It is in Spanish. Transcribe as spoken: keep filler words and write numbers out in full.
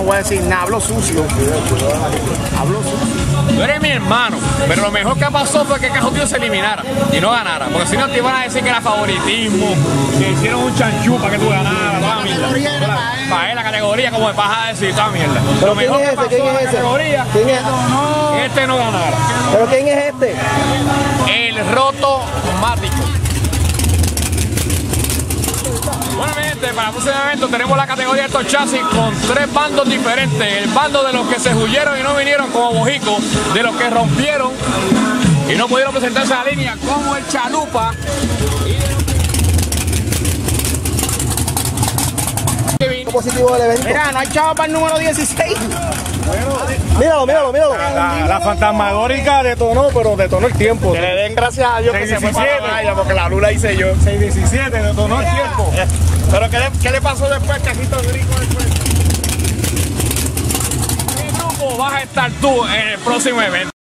voy a decir nada, hablo sucio. Hablo sucio. Tú eres mi hermano, pero lo mejor que pasó fue que Caja se eliminara y no ganara. Porque si no te iban a decir que era favoritismo, que hicieron un chanchú para que tú ganaras, toda mierda. Para él la categoría, como me vas a decir, toda mierda. ¿Pero Lo quién mejor es que ese? pasó ¿Quién en es la ese? categoría, ¿Quién es? que este no ganara. ¿Pero quién es este? El roto mático. Bueno, mi gente, para el próximo evento tenemos la categoría de estos chasis con tres bandos diferentes. El bando de los que se huyeron y no vinieron como Bojico, de los que rompieron y no pudieron presentarse a la línea como el Chalupa. Positivo del evento. Mira, no hay chavo para el número dieciséis. Míralo, míralo, míralo. La, la fantasmagórica detonó, pero detonó el tiempo. Que le den gracias a Dios que se fue para la playa, porque la lula hice yo. seis diecisiete, detonó el tiempo. Pero ¿qué le, qué le pasó después, Cajito Grico después? ¿Qué grupo vas a estar tú en el próximo evento?